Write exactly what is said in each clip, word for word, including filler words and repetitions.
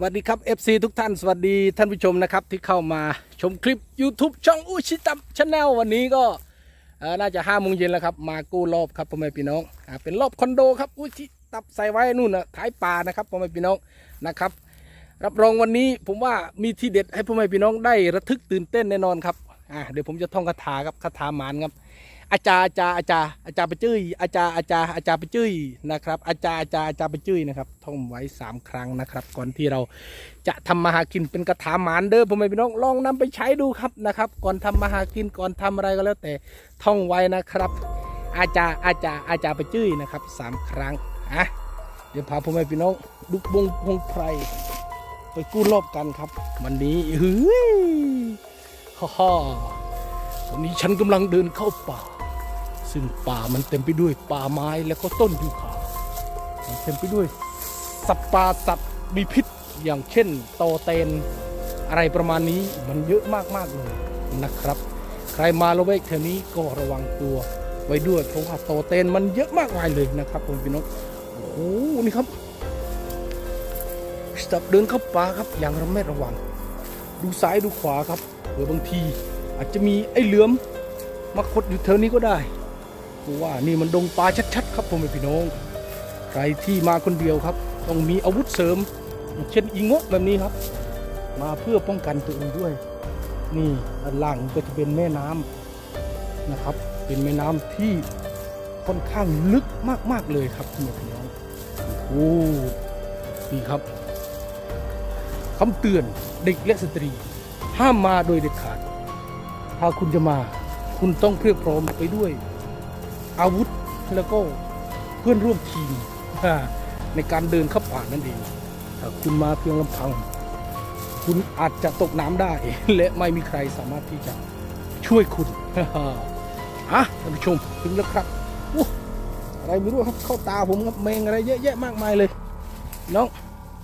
วัสดีครับ เอฟ ซี ทุกท่านสวัสดีท่านผู้ชมนะครับที่เข้ามาชมคลิป YouTube ช่องอุชิตับชาแนลวันนี้ก็น่าจะห้าโมงเย็นแล้วครับมากู้รอบครับพ่อแม่พี่น้องเป็นรอบคอนโดครับอุชิตับใส่ไว้นู่นนะท้ายป่านะครับพ่อแม่พี่น้องนะครับรับรองวันนี้ผมว่ามีที่เด็ดให้พ่อแม่พี่น้องได้ระทึกตื่นเต้นแน่นอนครับเดี๋ยวผมจะท่องคาถาครับคาถาหมานครับอาจารย์อาจารย์อาจารย์อาจารย์ไปจื้ออาจารย์อาจารย์อาจารย์ไปจื้อนะครับอาจารย์อาจารย์อาจารย์ไปจื้อนะครับท่องไว้สามครั้งนะครับก่อนที่เราจะทำมาหากินเป็นคาถาหมานเด้อพ่อแม่พี่น้องลองนำไปใช้ดูครับนะครับก่อนทำมาหากินก่อนทำอะไรก็แล้วแต่ท่องไว้นะครับอาจารย์อาจารย์อาจารย์ไปจื้อนะครับสามครั้งอ่ะเดี๋ยวพาพ่อแม่พี่น้องดุกบงพงไพรไปกู้รอบกันครับวันนี้เฮ้ยฮ่าฮ่าวันนี้ฉันกำลังเดินเข้าป่าซึ่งป่ามันเต็มไปด้วยป่าไม้และก็ต้นยูคามันเต็มไปด้วยสัตว์ป่าสัตว์มีพิษอย่างเช่นโตเตนอะไรประมาณนี้มันเยอะมากๆเลยนะครับใครมาละเวกแถวนี้ก็ระวังตัวไว้ด้วยเพราะว่าโตเตนมันเยอะมากมายเลยนะครับผมพี่น้องโอ้โหนี่ครับสับเดินเข้าป่าครับอย่างระแวดระวังดูซ้ายดูขวาครับหรือบางทีอาจจะมีไอ้เหลือมมาขดอยู่แถวนี้ก็ได้เพราะว่านี่มันดงป่าชัดๆครับผมพี่น้องใครที่มาคนเดียวครับต้องมีอาวุธเสริมเช่นอีงกแบบนี้ครับมาเพื่อป้องกันตัวเองด้วยนี่ด้านล่างก็จะเป็นแม่น้ำนะครับเป็นแม่น้ำที่ค่อนข้างลึกมากๆเลยครับพี่น้องโอ้นี่ครับคำเตือนเด็กและสตรีห้ามมาโดยเด็ดขาดถ้าคุณจะมาคุณต้องเพียบพร้อมไปด้วยอาวุธแล้วก็เพื่อนร่วมทีมในการเดินเข้าป่านั่นเองถ้าคุณมาเพียงลำพังคุณอาจจะตกน้ำได้และไม่มีใครสามารถที่จะช่วยคุณอ่ะท่านผู้ชมถึงแล้วครับอะไรไม่รู้ครับเข้าตาผมครับแมงอะไรเยอะแยะมากมายเลยน้อง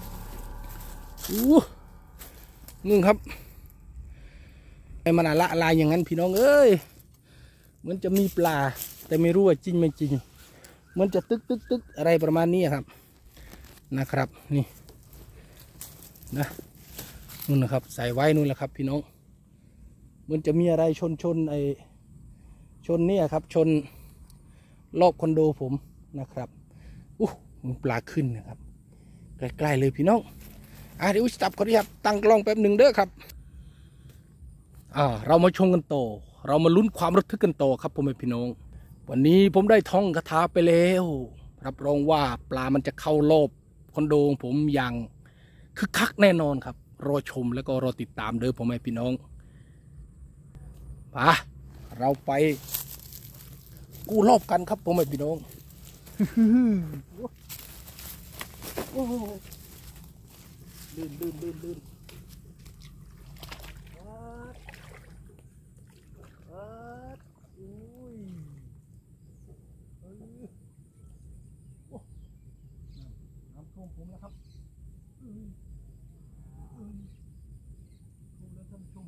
อู้นึ่งครับไอ้มันละลายอย่างนั้นพี่น้องเอ้ยเหมือนจะมีปลาแต่ไม่รู้ว่าจริงไม่จริงมันจะตึกตึกตึกอะไรประมาณนี้ครับนะครับนี่นะนู่นนะครับใส่ไว้นู่นแหละครับพี่น้องมันจะมีอะไรชนชนไอชนเนี่ยครับชนรอบคอนโดผมนะครับอู้มันปลาขึ้นนะครับใกล้ๆเลยพี่น้องอ่ะเดี๋ยวจับก่อนดีครับตั้งกล้องแป๊บหนึ่งเด้อครับอ่าเรามาชมกันต่อเรามาลุ้นความระทึกกันต่อครับพ่อแม่พี่น้องวันนี้ผมได้ท่องคาถาไปแล้วรับรองว่าปลามันจะเข้ารอบคอนโดของผมอย่างคึกคักแน่นอนครับรอชมแล้วก็รอติดตามเด้อพ่อแม่พี่น้องไปเราไปกู้รอบกันครับพ่อแม่พี่น้องลื่นลื่นลื่นลื่นน้ำท่วมผมแล้วครับท่วมแล้วท่านผู้ชม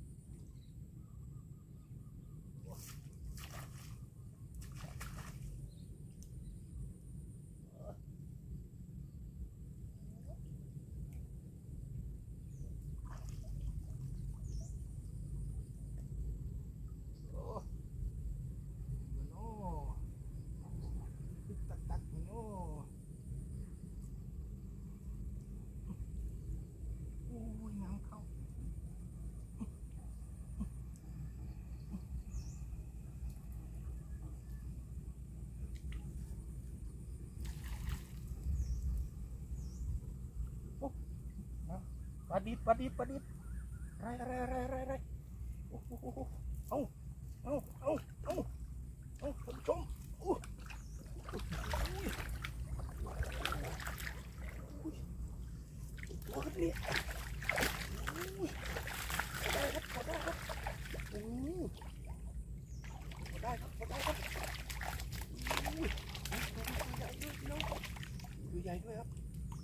ปลาดิบปลาดิบปลาดิบไรไรไรไรไรโอ้โหเอาเอาเอาเอาเอาท่านผู้ชมโอ้ยนี่ได้ครับพอได้ครับโอ้พอได้ครับพอได้ครับตัวใหญ่ด้วยพี่น้องตัวใหญ่ด้วยครับ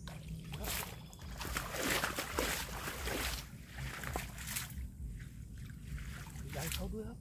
ใหญ่เขาด้วยครับ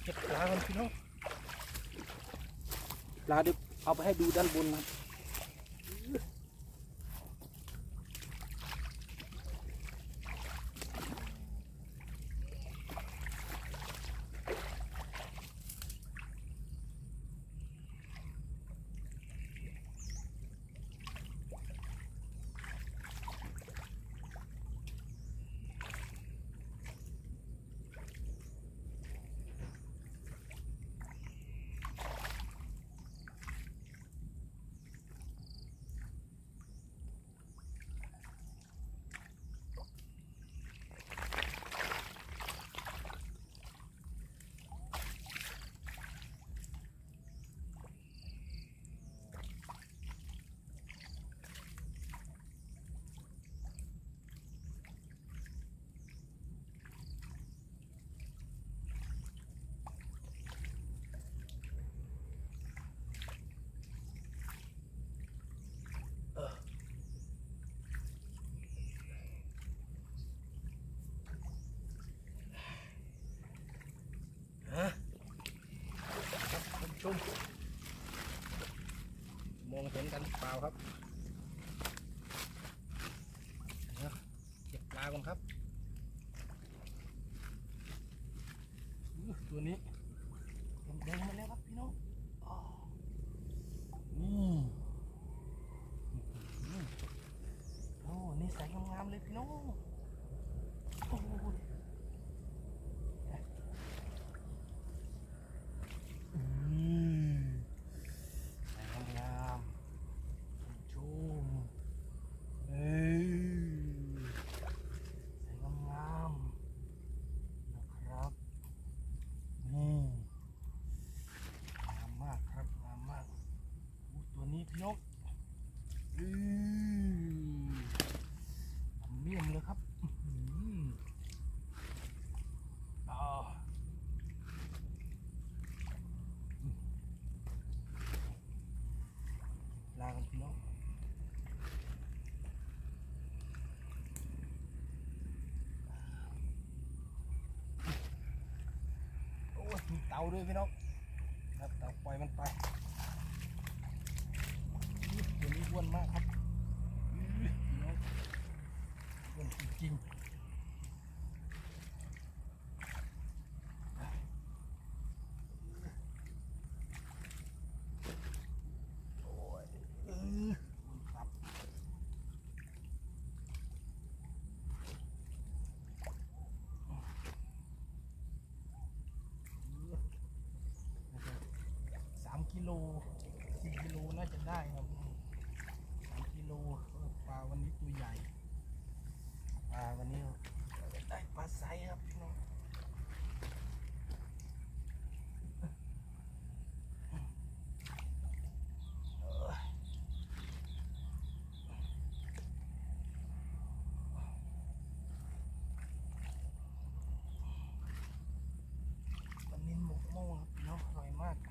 ก็บปลากันพี่น้องปลาเดี๋ยวเอาไปให้ดูด้านบนนะชมมองเห็นกันเปล่าครับเก็บปลาก่อนครับตัวนี้แดงมาแล้วครับพี่น้องนี่โอ้นี่ใสงามๆเลยพี่น้องโอ้พี่น้องอืมเมี่ยมเลยครับอ่าลากันพี่น้องโอ้ยมีเต่าด้วยพี่น้องครับเต่าปล่อยมันไปตัวนี้อ้วนมากครับอ้วนจริงโอ้ยเออครับสามกิโลสี่กิโลน่าจะได้ครับสามกิโลปลาวันนี้ตัวใหญ่ปลาวันนี้ได้ปลาไซครับพี่น้องวันนี้หมกโม่ครับพี่น้องอร่อยมาก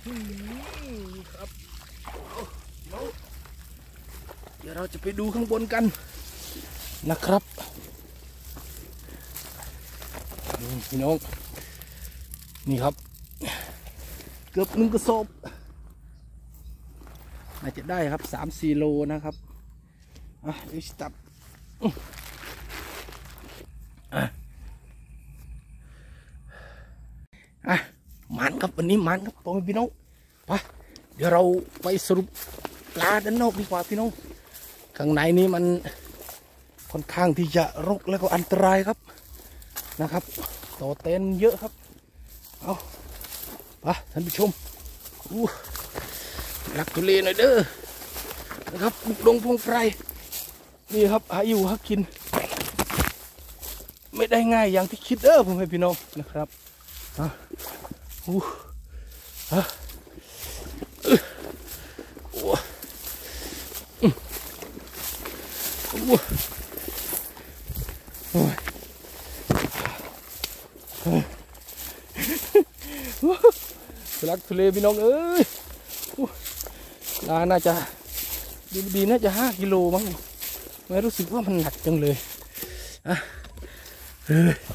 ครับเดี๋ยวเราจะไปดูข้างบนกันนะครับพี่น้องนี่ครับเกือบหนึ่งกระสอบน่าจะได้ครับสามสี่โลนะครับอ่ะเดี๋ยวจับอ่ะอ่ะมันครับวันนี้มันครับพ่อแม่พี่น้องไปเดี๋ยวเราไปสรุปปลาด้านนอกดีกว่าพี่น้องข้างในนี้มันค่อนข้างที่จะรกและก็อันตรายครับนะครับต่อเต็นเยอะครับเอาไปท่านผู้ชมอู้รักทุเรศหน่อยเด้อนะครับบุกดงพงไพรนี่ครับหาอยู่หากินไม่ได้ง่ายอย่างที่คิดเด้อพ่อแม่พี่น้องนะครับอ่ะอู้อ่ะโอ้โอ้รักทะเลพี่น้องเอ้ยปลาน่าจะดีดีน่าจะห้ากิโลมั้งไม่รู้สึกว่ามันหนักจังเลยอ่ะเฮ้ย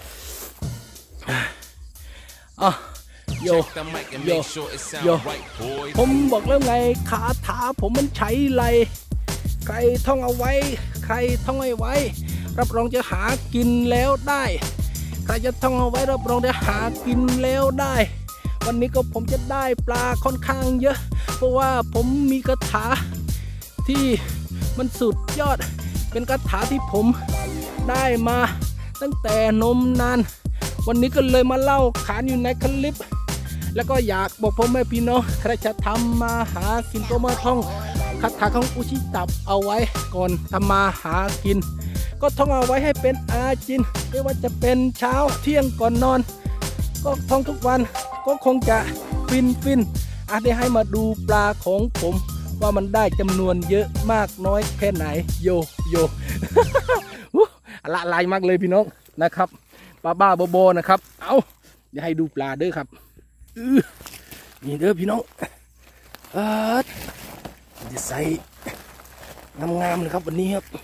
อ่ะโยโยโยผมบอกแล้วไงคาถาผมมันใช้ไรใครท่องเอาไว้ใครท่องเอาไว้รับรองจะหากินแล้วได้ใครจะท่องเอาไว้รับรองจะหากินแล้วได้วันนี้ก็ผมจะได้ปลาค่อนข้างเยอะเพราะว่าผมมีคาถาที่มันสุดยอดเป็นคาถาที่ผมได้มาตั้งแต่นมนานวันนี้ก็เลยมาเล่าขานอยู่ในคลิปแล้วก็อยากบอกพ่อแม่พี่น้องใครจะทำมาหากินก็มาท่องคาถาของอุชิตับเอาไว้ก่อนทำมาหากินก็ท่องเอาไว้ให้เป็นอาจินไม่ว่าจะเป็นเช้าเที่ยงก่อนนอนก็ท่องทุกวันก็คงจะฟินฟินอาจได้ให้มาดูปลาของผมว่ามันได้จำนวนเยอะมากน้อยแค่ไหนโยโย ละลายมากเลยพี่น้องนะครับปลาบ้าโบโบนะครับเอาเดี๋ยวให้ดูปลาเด้อครับนี่เด้อพี่น้องเออจะใส่งามๆเลยครับวันนี้ครับ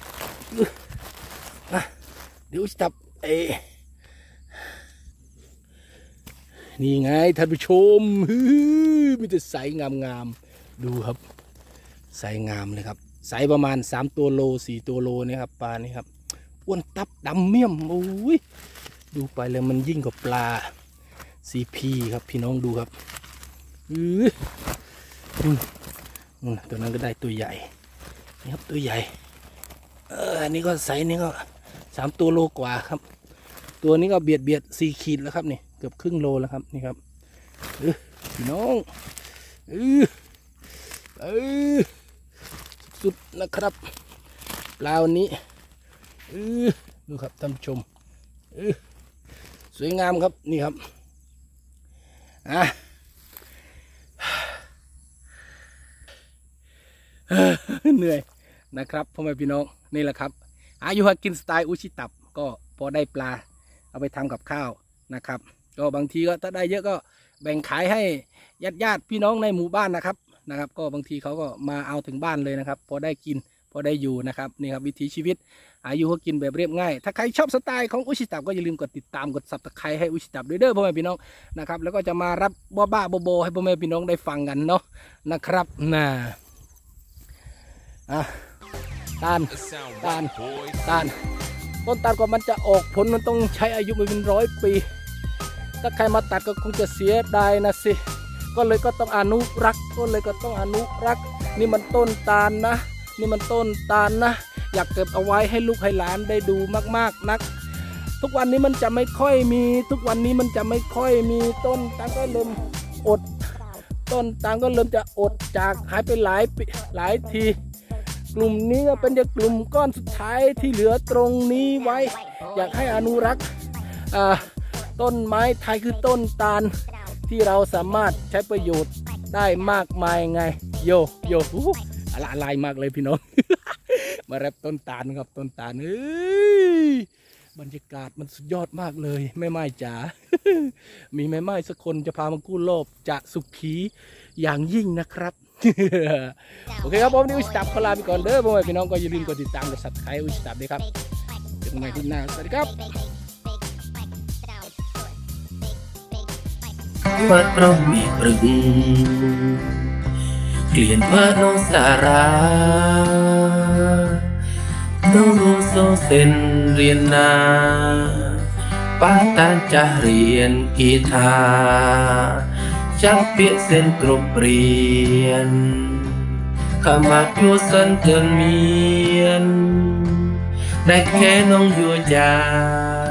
นะเดี๋ยวจับเอนี่ไงท่านผู้ชมมีแต่ใสงามๆดูครับใสงามเลยครับใสประมาณสามตัวโลสี่ตัวโลนี่ครับปลานี่ครับอ้วนตับดำเมี่ยมโอ้ยดูไปเลยมันยิ่งกว่าปลาซีพีครับพี่น้องดูครับอือตัวนั้นก็ได้ตัวใหญ่นี่ครับตัวใหญ่เอออันนี้ก็ไซส์นี้ก็สามตัวโลกว่าครับตัวนี้ก็เบียดเบียดสี่ขีดแล้วครับนี่เกือบครึ่งโลแล้วครับนี่ครับเออพี่น้องเออเออสุดนะครับปลาวันนี้เออดูครับท่านผู้ชมเออสวยงามครับนี่ครับอ่ะเหนื่อยนะครับพ่อแม่พี่น้องนี่แหละครับอายุหากินสไตล์อุชิตับก็พอได้ปลาเอาไปทำกับข้าวนะครับก็บางทีก็ถ้าได้เยอะก็แบ่งขายให้ญาติญาติพี่น้องในหมู่บ้านนะครับนะครับก็บางทีเขาก็มาเอาถึงบ้านเลยนะครับพอได้กินพอได้อยู่นะครับนี่ครับวิถีชีวิตอายุเขากินแบบเรียบง่ายถ้าใครชอบสไตล์ของอุชิตับก็อย่าลืมกดติดตามกดซับสไครต์ให้อุชิตับด้วยเด้อพ่อแม่พี่น้องนะครับแล้วก็จะมารับบ้าบ้าโบโบให้พ่อแม่พี่น้องได้ฟังกันเนาะนะครับน่ะอ่ะตาลตาลตาลต้นตาลกว่ามันจะออกผลมันต้องใช้อายุมันเป็นร้อยปีถ้าใครมาตัดก็คงจะเสียดายนะสิก็เลยก็ต้องอนุรักษ์ก็เลยก็ต้องอนุรักษ์นี่มันต้นตาลนะนี่มันต้นตาลนะอยากเก็บเอาไว้ให้ลูกให้หลานได้ดูมากๆนักทุกวันนี้มันจะไม่ค่อยมีทุกวันนี้มันจะไม่ค่อยมีต้นตาลก็เริ่มอดต้นตาลก็เริ่มจะอดจากหายไปหลายปีหลายทีกลุ่มนี้ก็เป็นกลุ่มก้อนสุดท้ายที่เหลือตรงนี้ไว้อยากให้อนุรักษ์ต้นไม้ไทยคือต้นตาลที่เราสามารถใช้ประโยชน์ได้มากมายไงโยโยอะไรอะไรมากเลยพี่น้อง มาแรปต้นตาลครับต้นตาลเฮ้ยบรรยากาศมันสุดยอดมากเลยแม่ไม้จ๋า มีแม่ไม้สักคนจะพามากู้โลภจะสุขีอย่างยิ่งนะครับ โอเคครับผมนี่อุชตับขอลาไปก่อนเด้อพ่อแม่พี่น้องก็อย่าลืมกดติดตามกด ซับสไครบ์ อุชตับด้วยครับเจอกันใหม่ที่หน้าสวัสดีครับวัดเรามีปรึงเกลียนว่าโนสาราโนโนโซเซนเรียนนาป้าตานจะเรียนกีตาจับเปียเส้นกรบเรียนขมาดยัวสันเกินเมียนได้แค่น้องยัวจา